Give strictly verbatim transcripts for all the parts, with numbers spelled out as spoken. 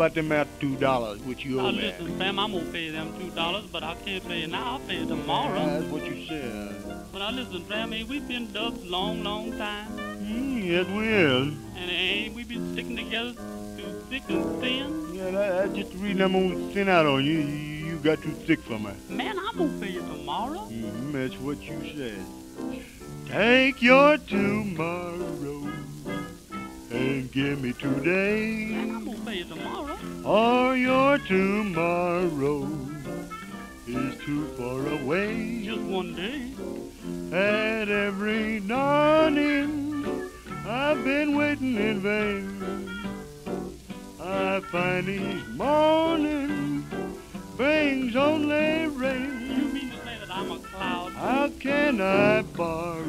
about them out two dollars which you Now owe me? listen, Sam, I'm gonna pay them two dollars, but I can't pay it now. I'll pay it tomorrow. That's what you said. But now listen, Sam, ain't we been dubs long, long time? Mm, yes, we is. And ain't we been sticking together through thick and thin? Yeah, that, that's just the reason I'm gonna send out on you. You, you got too thick for me. Man, I'm gonna pay you tomorrow. Mm, that's what you said. Take your tomorrow and give me today. Man, I'm gonna pay you tomorrow. Or your tomorrow is too far away. Just one day. And every dawning I've been waiting in vain. I find each morning brings only rain. You mean to say that I'm a cloud? How can I borrow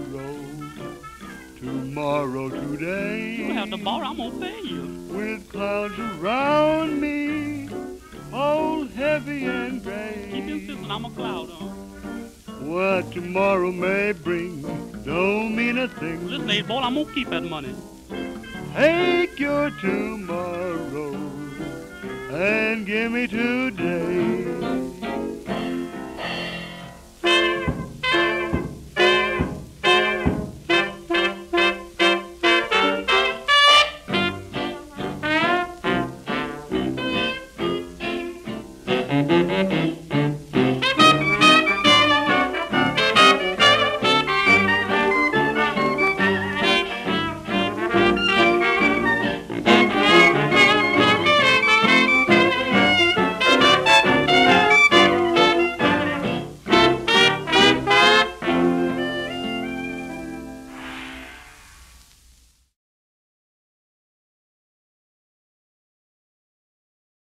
tomorrow today? You have to borrow, I'm gonna pay you. With clouds around me, all heavy and gray. Keep insisting I'm a cloud, huh? What tomorrow may bring don't mean a thing. Listen, eight ball, I'm gonna keep that money. Take your tomorrow and give me today.